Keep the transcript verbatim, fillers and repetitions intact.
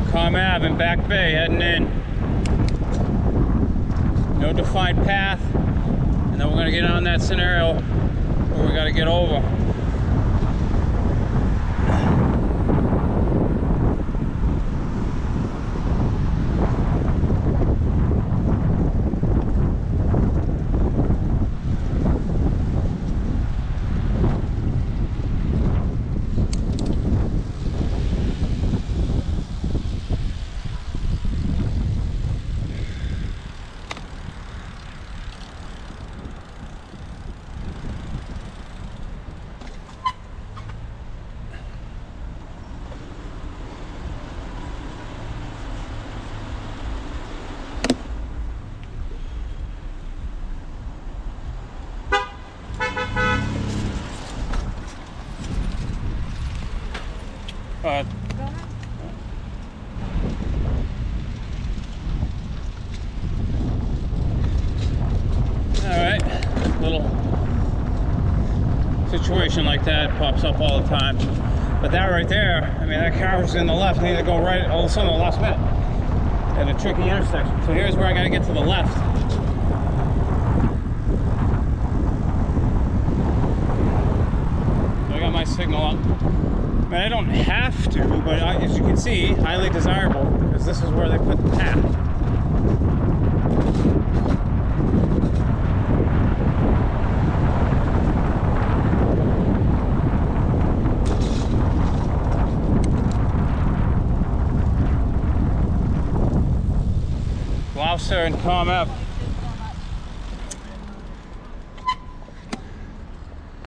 Comm Ave in Back Bay, heading in. No defined path, and then we're gonna get on that scenario where we gotta get over. Uh, Alright, little situation like that pops up all the time. But that right there, I mean, that car was in the left, needed to go right all of a sudden the last minute at a tricky intersection. So here's where I gotta get to the left. So I got my signal up. I mean, I don't have to, but I, as you can see, highly desirable, because this is where they put the path. Gloucester and Comm Ave.